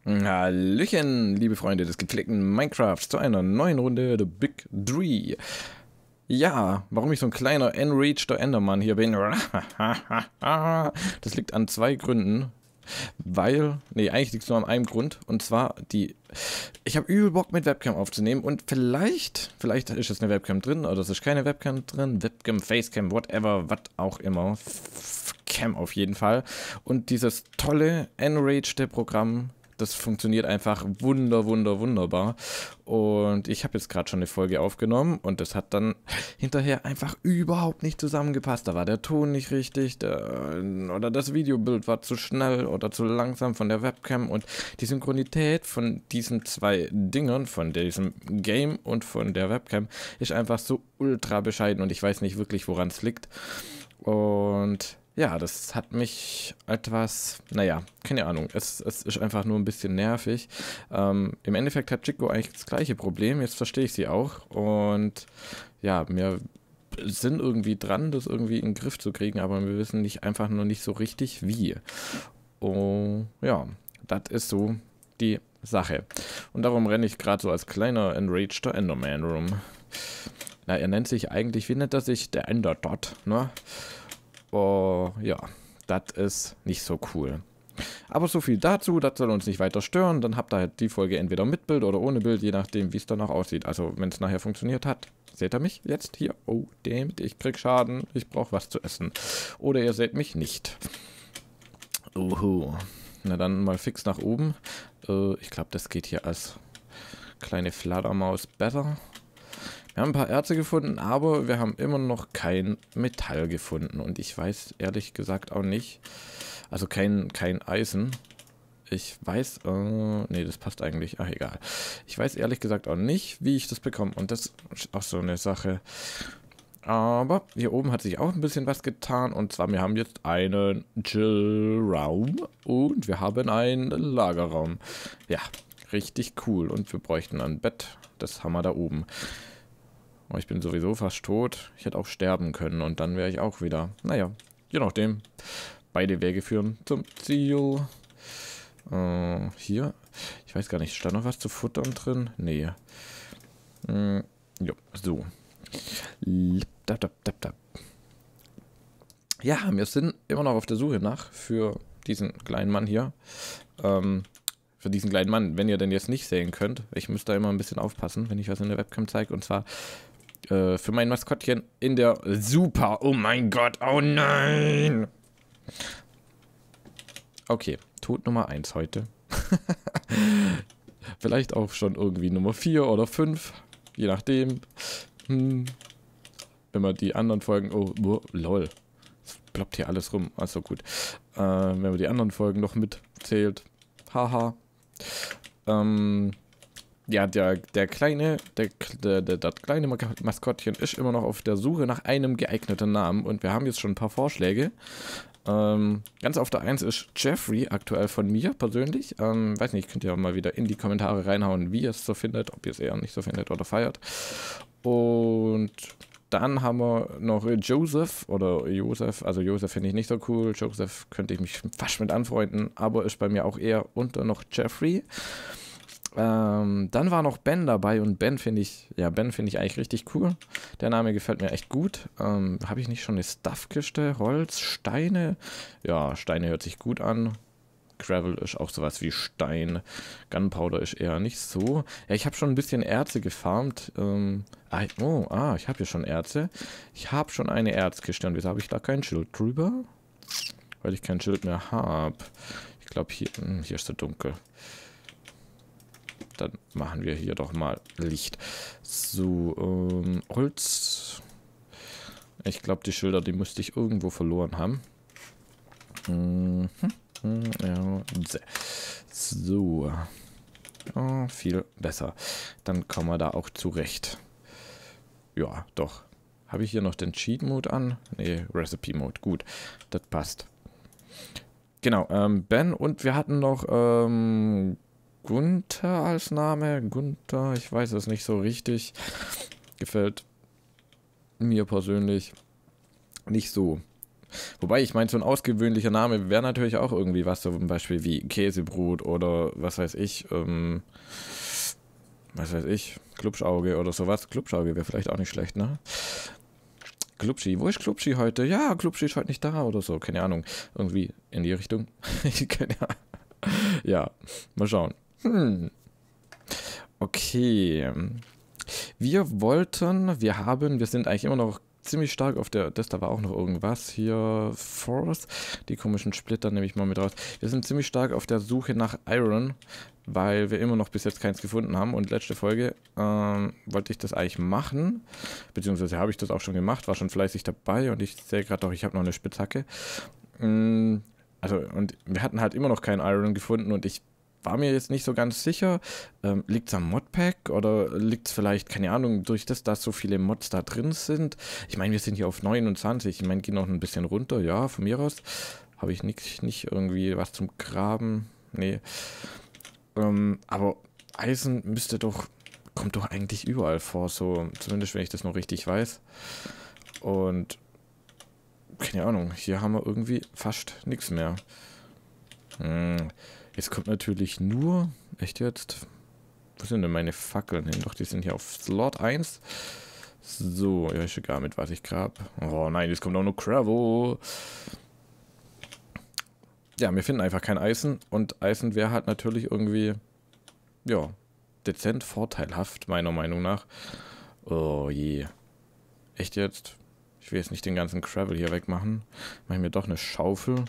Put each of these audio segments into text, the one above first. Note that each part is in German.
Hallöchen, liebe Freunde des gepflegten Minecrafts, zu einer neuen Runde The Big 3. Ja, warum ich so ein kleiner enrageder Enderman hier bin, das liegt an zwei Gründen. Eigentlich liegt es nur an einem Grund, und zwar ich habe übel Bock mit Webcam aufzunehmen und vielleicht ist jetzt eine Webcam drin oder es ist keine Webcam drin, Webcam, Facecam, whatever, was auch immer, Cam auf jeden Fall. Und dieses tolle enragede Programm, das funktioniert einfach wunderbar. Und ich habe jetzt gerade schon eine Folge aufgenommen und das hat dann hinterher einfach überhaupt nicht zusammengepasst. Da war der Ton nicht richtig, oder das Videobild war zu schnell oder zu langsam von der Webcam. Und die Synchronität von diesen zwei Dingern, von diesem Game und von der Webcam, ist einfach so ultra bescheiden und ich weiß nicht wirklich, woran es liegt. Und ja, das hat mich etwas, naja, keine Ahnung, es ist einfach nur ein bisschen nervig. Im Endeffekt hat Chico eigentlich das gleiche Problem, jetzt verstehe ich sie auch. Und ja, wir sind irgendwie dran, das irgendwie in den Griff zu kriegen, aber wir wissen einfach nur nicht so richtig wie. Oh, ja, das ist so die Sache. Und darum renne ich gerade so als kleiner enrageder Enderman rum. Na, er nennt sich eigentlich, wie nennt er sich? Der Enderdot, ne? Oh, ja, das ist nicht so cool. Aber so viel dazu, das soll uns nicht weiter stören. Dann habt ihr halt die Folge entweder mit Bild oder ohne Bild, je nachdem, wie es danach aussieht. Also, wenn es nachher funktioniert hat, seht ihr mich jetzt hier? Oh, damn, ich krieg Schaden, ich brauche was zu essen. Oder ihr seht mich nicht. Uhu. Na dann mal fix nach oben. Ich glaube, das geht hier als kleine Fledermaus besser. Wir haben ein paar Erze gefunden, aber wir haben immer noch kein Metall gefunden. Und ich weiß ehrlich gesagt auch nicht, also kein Eisen. Ich weiß, nee, das passt eigentlich, ach egal. Ich weiß ehrlich gesagt auch nicht, wie ich das bekomme. Und das ist auch so eine Sache. Aber hier oben hat sich auch ein bisschen was getan. Und zwar, wir haben jetzt einen Chill-Raum und wir haben einen Lagerraum. Ja, richtig cool. Und wir bräuchten ein Bett. Das haben wir da oben. Oh, ich bin sowieso fast tot. Ich hätte auch sterben können und dann wäre ich auch wieder. Naja, je nachdem. Beide Wege führen zum Ziel. Hier. Ich weiß gar nicht, stand noch was zu futtern drin? Nee. Jo, so. Ja, wir sind immer noch auf der Suche für diesen kleinen Mann hier. Für diesen kleinen Mann, wenn ihr den jetzt nicht sehen könnt. Ich müsste da immer ein bisschen aufpassen, wenn ich was in der Webcam zeige. Und zwar für mein Maskottchen in der Super. Oh mein Gott, oh nein! Okay, Tod Nummer 1 heute. Vielleicht auch schon irgendwie Nummer 4 oder 5. Je nachdem. Wenn man die anderen Folgen... Oh, lol. Es ploppt hier alles rum. Also gut. Wenn man die anderen Folgen noch mitzählt. Haha. Ja, das kleine Maskottchen ist immer noch auf der Suche nach einem geeigneten Namen und wir haben jetzt schon ein paar Vorschläge. Ganz auf der 1 ist Jeffrey, aktuell von mir persönlich. Weiß nicht, könnt ihr mal wieder in die Kommentare reinhauen, wie ihr es so findet, ob ihr es eher nicht so findet oder feiert. Und dann haben wir noch Joseph oder Joseph. Also Joseph finde ich nicht so cool. Joseph könnte ich mich fast mit anfreunden, aber ist bei mir auch eher unter noch Jeffrey. Dann war noch Ben dabei und Ben finde ich eigentlich richtig cool. Der Name gefällt mir echt gut. Habe ich nicht schon eine Stuffkiste? Holz, Steine? Ja, Steine hört sich gut an. Gravel ist auch sowas wie Stein. Gunpowder ist eher nicht so. Ja, ich habe schon ein bisschen Erze gefarmt. Ich habe hier schon Erze. Ich habe schon eine Erzkiste und wieso habe ich da kein Schild drüber? Weil ich kein Schild mehr habe. Ich glaube, hier ist so dunkel. Dann machen wir hier doch mal Licht. So, Holz. Ich glaube, die Schilder, die müsste ich irgendwo verloren haben. Ja, so. Oh, viel besser. Dann kommen wir da auch zurecht. Ja, doch. Habe ich hier noch den Cheat Mode an? Nee, Recipe Mode. Gut, das passt. Genau, Ben und wir hatten noch, Gunther als Name. Gunther, ich weiß es nicht so richtig. Gefällt mir persönlich nicht so. Wobei, ich meine, so ein ausgewöhnlicher Name wäre natürlich auch irgendwie was, so zum Beispiel wie Käsebrot oder was weiß ich, Klubschauge oder sowas. Klubschauge wäre vielleicht auch nicht schlecht, ne? Klubschi, wo ist Klubschi heute? Ja, Klubschi ist heute nicht da oder so, keine Ahnung. Irgendwie in die Richtung. Keine Ahnung. Ja, mal schauen. Okay. Wir sind eigentlich immer noch ziemlich stark auf da war auch noch irgendwas hier, Force, die komischen Splitter nehme ich mal mit raus. Wir sind ziemlich stark auf der Suche nach Iron, weil wir immer noch bis jetzt keins gefunden haben und letzte Folge wollte ich das eigentlich machen, beziehungsweise habe ich das auch schon gemacht, war schon fleißig dabei und ich sehe gerade doch, ich habe noch eine Spitzhacke. Also, und wir hatten halt immer noch keinen Iron gefunden und ich war mir jetzt nicht so ganz sicher, liegt es am Modpack oder liegt es vielleicht, keine Ahnung, durch das, dass so viele Mods da drin sind. Ich meine, wir sind hier auf 29, ich meine, gehen noch ein bisschen runter, ja, von mir aus habe ich nicht irgendwie was zum Graben, nee. Aber Eisen kommt doch eigentlich überall vor, so, zumindest wenn ich das noch richtig weiß. Und, keine Ahnung, hier haben wir irgendwie fast nichts mehr. Jetzt kommt natürlich nur, echt jetzt, wo sind denn meine Fackeln hin? Doch, die sind hier auf Slot 1. So, ja, ist egal, mit was ich grab. Oh nein, jetzt kommt auch nur Gravel. Ja, wir finden einfach kein Eisen und Eisen wäre halt natürlich irgendwie, ja, dezent vorteilhaft, meiner Meinung nach. Oh je. Echt jetzt? Ich will jetzt nicht den ganzen Gravel hier wegmachen. Mach ich mir doch eine Schaufel.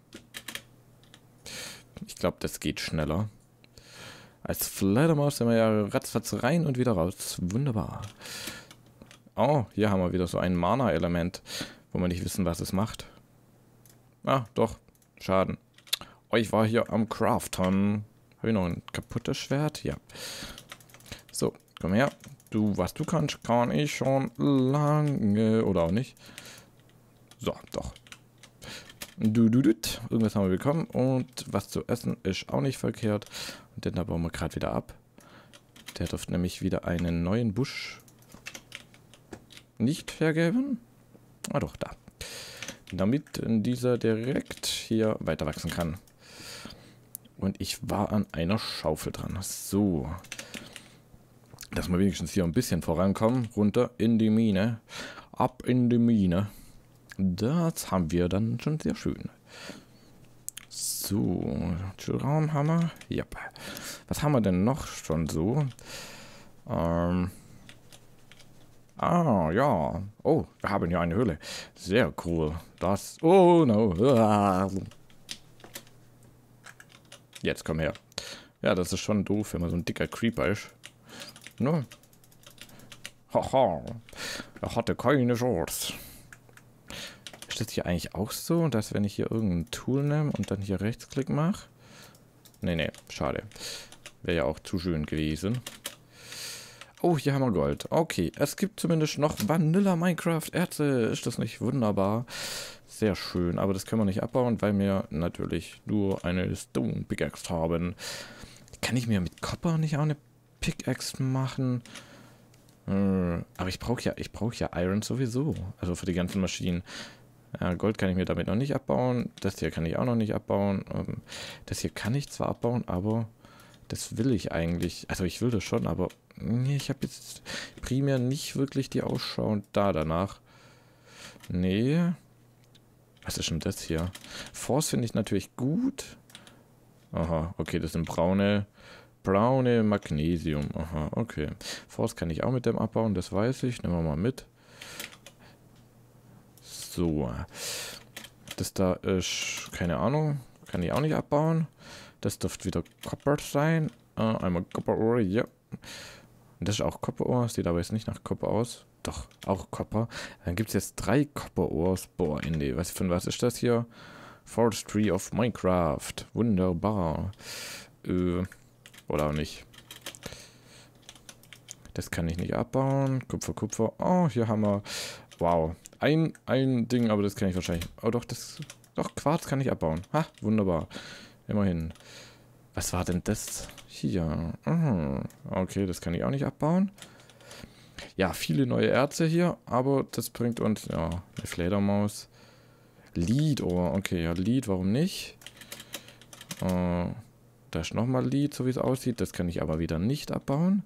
Ich glaube, das geht schneller. Als Fledermaus sind wir ja ratzfatz rein und wieder raus. Wunderbar. Oh, hier haben wir wieder so ein Mana-Element, wo wir nicht wissen, was es macht. Ah, doch. Schaden. Oh, ich war hier am Craften. Habe ich noch ein kaputtes Schwert? Ja. So, komm her. Was du kannst, kann ich schon lange. Oder auch nicht. So, doch. Irgendwas haben wir bekommen und was zu essen ist auch nicht verkehrt. Und den da bauen wir gerade wieder ab. Der dürfte nämlich wieder einen neuen Busch nicht hergeben. Ah doch, da. Damit dieser direkt hier weiter wachsen kann. Und ich war an einer Schaufel dran. So. Dass wir wenigstens hier ein bisschen vorankommen. Runter in die Mine. Ab in die Mine. Das haben wir dann schon sehr schön. So, Raumhammer. Ja. Was haben wir denn noch schon so? Ja. Oh, wir haben hier eine Höhle. Sehr cool. Das. Oh no. Jetzt komm her. Ja, das ist schon doof, wenn man so ein dicker Creeper ist. Ne? Haha. Er hatte keine Chance. Ist das hier eigentlich auch so, dass wenn ich hier irgendein Tool nehme und dann hier Rechtsklick mache? Nee, schade. Wäre ja auch zu schön gewesen. Oh, hier haben wir Gold. Okay, es gibt zumindest noch Vanilla Minecraft Erze. Ist das nicht wunderbar? Sehr schön, aber das können wir nicht abbauen, weil wir natürlich nur eine Stone Pickaxe haben. Kann ich mir mit Copper nicht auch eine Pickaxe machen? Aber ich brauche ja Iron sowieso. Also für die ganzen Maschinen. Ja, Gold kann ich mir damit noch nicht abbauen. Das hier kann ich auch noch nicht abbauen. Das hier kann ich zwar abbauen, aber das will ich eigentlich. Also ich will das schon, aber ich habe jetzt primär nicht wirklich die Ausschau danach. Nee. Was ist denn das hier? Force finde ich natürlich gut. Aha, okay, das sind braune Magnesium. Aha, okay. Force kann ich auch mit dem abbauen, das weiß ich. Nehmen wir mal mit. So. Das da ist, keine Ahnung, kann ich auch nicht abbauen. Das dürfte wieder Copper sein. Einmal Copper-Ore, ja. Und das ist auch Copper-Ore, sieht aber jetzt nicht nach Copper aus. Doch, auch Copper. Dann gibt es jetzt 3 Copper-Ores. Boah, Indy, von was ist das hier? Forestry of Minecraft. Wunderbar. Oder auch nicht. Das kann ich nicht abbauen. Kupfer. Oh, hier haben wir... Wow. Ein Ding, aber das kann ich wahrscheinlich... Oh doch, doch, Quarz kann ich abbauen. Ha, wunderbar. Immerhin. Was war denn das? Hier. Okay, das kann ich auch nicht abbauen. Ja, viele neue Erze hier, aber das bringt uns... Ja, eine Fledermaus. Lead, oh, okay, ja, Lead, warum nicht? Da ist nochmal Lead, so wie es aussieht. Das kann ich aber wieder nicht abbauen.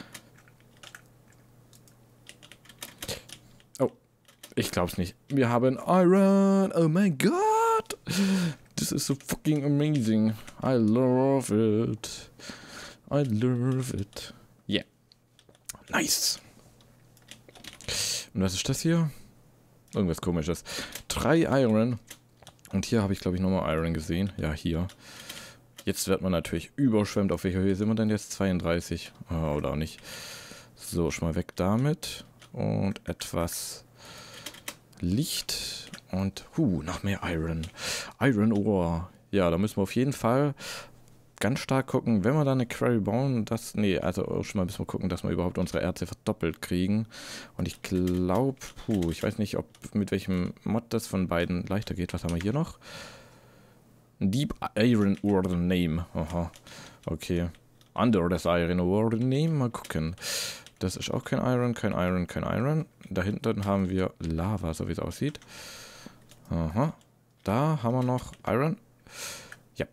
Oh, ich glaub's nicht. Wir haben Iron. Oh mein Gott. This is so fucking amazing. I love it. I love it. Yeah. Nice. Und was ist das hier? Irgendwas Komisches. 3 Iron. Und hier habe ich, glaube ich, nochmal Iron gesehen. Ja, hier. Jetzt wird man natürlich überschwemmt. Auf welcher Höhe sind wir denn jetzt? 32. Oder auch nicht. So, schon mal weg damit. Und etwas Licht. Und, noch mehr Iron. Iron Ore. Ja, da müssen wir auf jeden Fall ganz stark gucken, wenn wir da eine Quarry bauen, also schon mal müssen wir gucken, dass wir überhaupt unsere Erze verdoppelt kriegen. Und ich glaube, ich weiß nicht, mit welchem Mod das von beiden leichter geht. Was haben wir hier noch? Deep Iron Ore Name. Aha, okay. Under das Iron Ore Name, mal gucken. Das ist auch kein Iron, kein Iron, kein Iron. Da hinten haben wir Lava, so wie es aussieht. Aha, da haben wir noch Iron. Ja.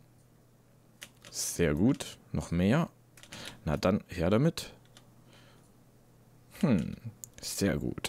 Sehr gut. Noch mehr. Na dann, her damit. Sehr gut.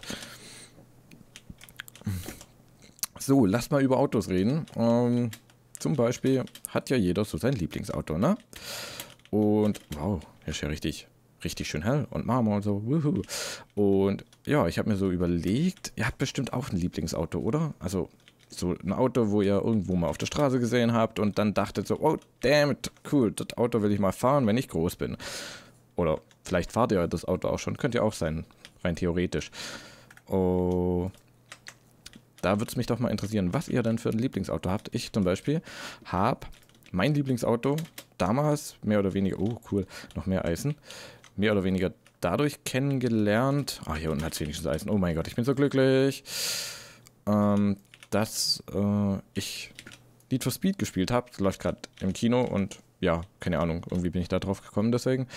So, lass mal über Autos reden. Zum Beispiel hat ja jeder so sein Lieblingsauto, ne? Und, wow, hier ist ja richtig schön hell und Marmor und so. Wuhu. Und ja, ich habe mir so überlegt, ihr habt bestimmt auch ein Lieblingsauto, oder? Also so ein Auto, wo ihr irgendwo mal auf der Straße gesehen habt und dann dachtet so, oh, damn it, cool, das Auto will ich mal fahren, wenn ich groß bin. Oder vielleicht fahrt ihr das Auto auch schon, könnt ihr auch sein, rein theoretisch. Oh, da würde es mich doch mal interessieren, was ihr denn für ein Lieblingsauto habt. Ich zum Beispiel habe mein Lieblingsauto damals mehr oder weniger, oh cool, noch mehr Eisen, mehr oder weniger dadurch kennengelernt. Ah, hier unten hat es wenigstens Eisen. Oh mein Gott, ich bin so glücklich. Dass ich Need for Speed gespielt habe. Das läuft gerade im Kino und ja, keine Ahnung, irgendwie bin ich da drauf gekommen deswegen.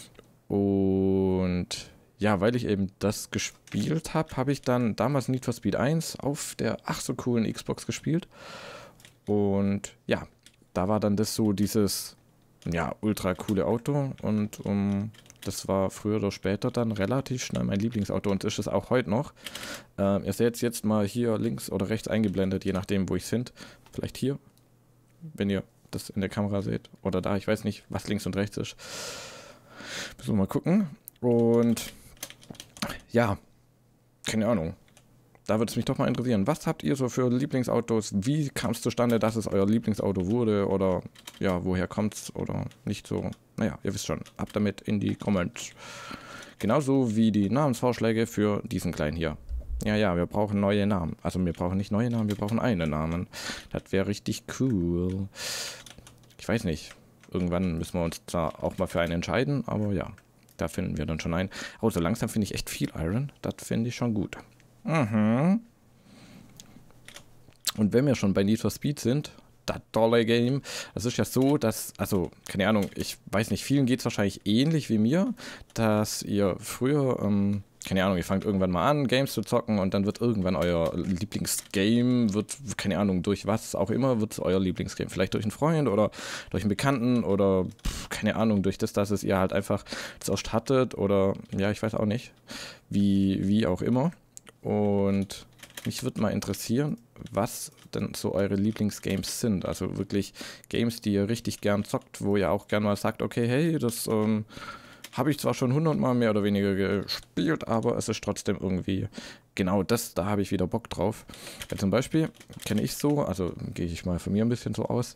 Und ja, weil ich eben das gespielt habe, habe ich dann damals Need for Speed 1 auf der ach so coolen Xbox gespielt. Und ja, da war dann das so dieses, ja, ultra coole Auto und das war früher oder später dann relativ schnell mein Lieblingsauto und ist es auch heute noch. Ihr seht es jetzt mal hier links oder rechts eingeblendet, je nachdem, wo ich sind. Vielleicht hier, wenn ihr das in der Kamera seht. Oder da, ich weiß nicht, was links und rechts ist. Müssen wir mal gucken. Und ja, keine Ahnung. Da würde es mich doch mal interessieren. Was habt ihr so für Lieblingsautos? Wie kam es zustande, dass es euer Lieblingsauto wurde? Oder ja, woher kommt es? Oder nicht so? Naja, ihr wisst schon. Ab damit in die Comments. Genauso wie die Namensvorschläge für diesen kleinen hier. Ja, wir brauchen neue Namen. Also wir brauchen nicht neue Namen, wir brauchen einen Namen. Das wäre richtig cool. Ich weiß nicht. Irgendwann müssen wir uns da auch mal für einen entscheiden. Aber ja, da finden wir dann schon einen. Oh, so langsam finde ich echt viel Iron. Das finde ich schon gut. Und wenn wir schon bei Need for Speed sind, das tolle Game, es ist ja so, dass, also, keine Ahnung, ich weiß nicht, vielen geht es wahrscheinlich ähnlich wie mir, dass ihr früher, keine Ahnung, ihr fangt irgendwann mal an, Games zu zocken und dann wird irgendwann euer Lieblingsgame, wird, keine Ahnung, durch was auch immer, wird es euer Lieblingsgame. Vielleicht durch einen Freund oder durch einen Bekannten oder, keine Ahnung, durch das, dass es ihr halt einfach zuerst hattet oder, ja, ich weiß auch nicht, wie auch immer. Und mich würde mal interessieren, was denn so eure Lieblingsgames sind. Also wirklich Games, die ihr richtig gern zockt, wo ihr auch gern mal sagt, okay, hey, das habe ich zwar schon 100-mal mehr oder weniger gespielt, aber es ist trotzdem irgendwie genau das, da habe ich wieder Bock drauf. Weil zum Beispiel kenne ich so, also gehe ich mal von mir ein bisschen so aus,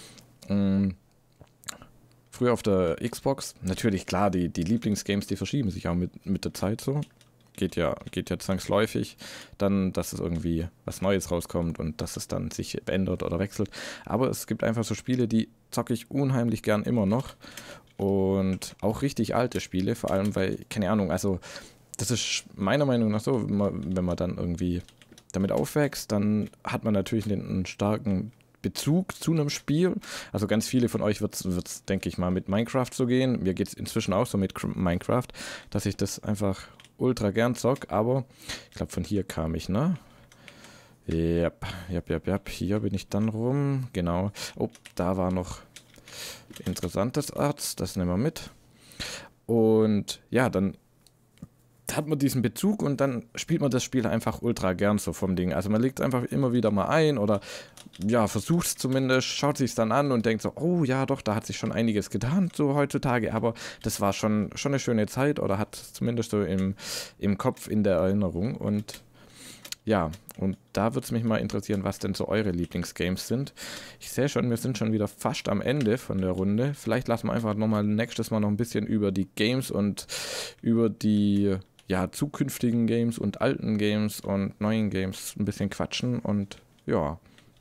früher auf der Xbox, natürlich klar, die Lieblingsgames, die verschieben sich auch mit der Zeit so. Geht ja zwangsläufig, dann, dass es irgendwie was Neues rauskommt und dass es dann sich ändert oder wechselt. Aber es gibt einfach so Spiele, die zocke ich unheimlich gern immer noch. Und auch richtig alte Spiele, vor allem, weil, keine Ahnung, also das ist meiner Meinung nach so, wenn man dann irgendwie damit aufwächst, dann hat man natürlich einen starken Bezug zu einem Spiel. Also ganz viele von euch wird's, denke ich mal, mit Minecraft so gehen. Mir geht es inzwischen auch so mit Minecraft, dass ich das einfach ultra gern zock, aber ich glaube, von hier kam ich, ne? Yep. Hier bin ich dann rum. Genau. Oh, da war noch interessantes Arzt. Das nehmen wir mit. Und ja, dann hat man diesen Bezug und dann spielt man das Spiel einfach ultra gern so vom Ding. Also man legt es einfach immer wieder mal ein oder ja, versucht es zumindest, schaut sich dann an und denkt so, oh ja doch, da hat sich schon einiges getan so heutzutage, aber das war schon eine schöne Zeit oder hat zumindest so im Kopf, in der Erinnerung und ja, und da würde es mich mal interessieren, was denn so eure Lieblingsgames sind. Ich sehe schon, wir sind schon wieder fast am Ende von der Runde. Vielleicht lassen wir einfach nochmal nächstes Mal noch ein bisschen über die Games und über die ja, zukünftigen Games und alten Games und neuen Games ein bisschen quatschen. Und ja,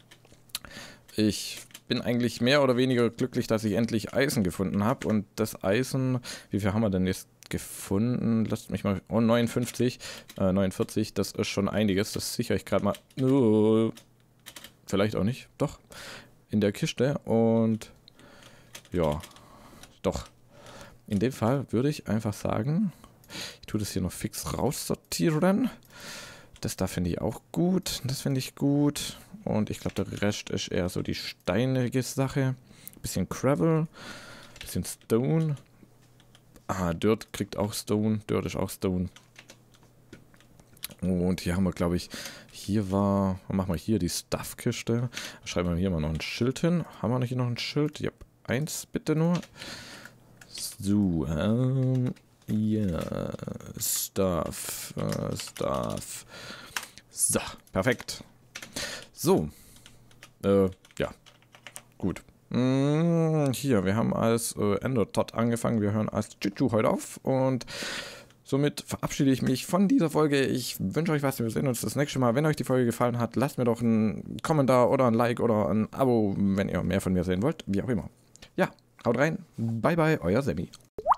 ich bin eigentlich mehr oder weniger glücklich, dass ich endlich Eisen gefunden habe. Und das Eisen, wie viel haben wir denn jetzt gefunden? Lasst mich mal. Oh, 59. 49, das ist schon einiges. Das sichere ich gerade mal. Vielleicht auch nicht. Doch. In der Kiste. Und ja, doch. In dem Fall würde ich einfach sagen, ich tue das hier noch fix raussortieren. Das da finde ich auch gut. Das finde ich gut. Und ich glaube, der Rest ist eher so die steinige Sache. Bisschen Gravel. Bisschen Stone. Ah, Dirt kriegt auch Stone. Dirt ist auch Stone. Und hier haben wir, glaube ich, machen wir hier die Stuff-Kiste. Schreiben wir hier mal noch ein Schild hin. Haben wir hier noch ein Schild? Ja, eins bitte nur. So, ja, Stuff. So, perfekt. So, ja, gut. Hier, wir haben als Ender Todd angefangen. Wir hören als Chichu heute auf und somit verabschiede ich mich von dieser Folge. Ich wünsche euch was. Wir sehen uns das nächste Mal. Wenn euch die Folge gefallen hat, lasst mir doch einen Kommentar oder ein Like oder ein Abo, wenn ihr mehr von mir sehen wollt. Wie auch immer. Ja, haut rein. Bye bye, euer Sammy.